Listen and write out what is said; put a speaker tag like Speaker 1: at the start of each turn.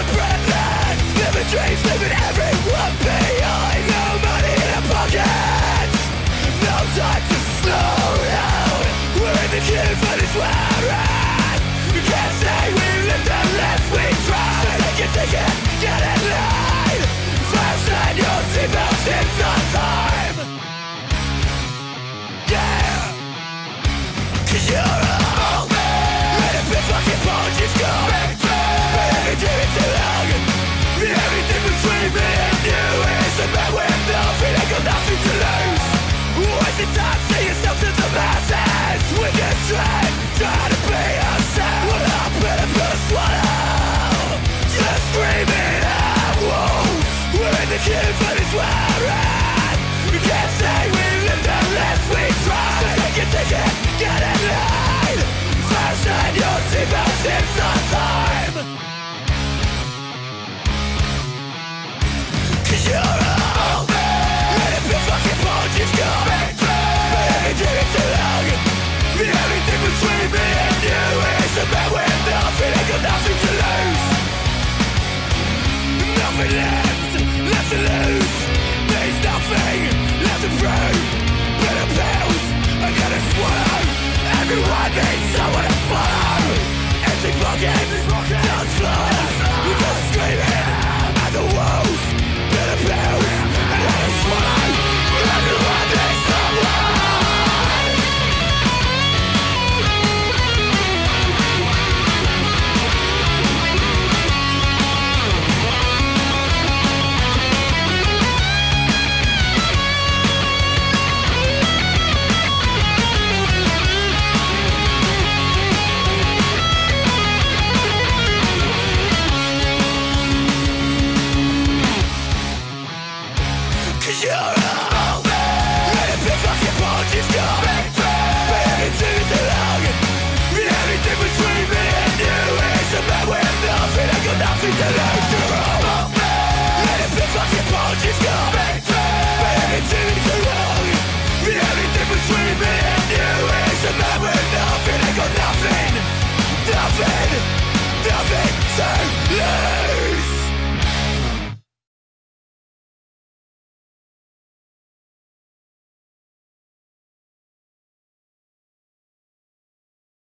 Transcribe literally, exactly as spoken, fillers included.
Speaker 1: breadline, living dreams, leaving everyone behind. No money in our pockets, no time to slow down. We're in the queue for this wild. You can't say we lived unless we tried. So take your ticket, get in line. Fasten your seatbelts, it's on time. Yeah, 'cause you're a small man and a big fucking punch you've got. But if you do it too long, the only difference between me and you is a man with nothing and got nothing to lose. Waste the time, say yourself to the masses. With your strength, try to be yourself. What up in a bus swallow, just screaming at wolves. We're in the queue for this world.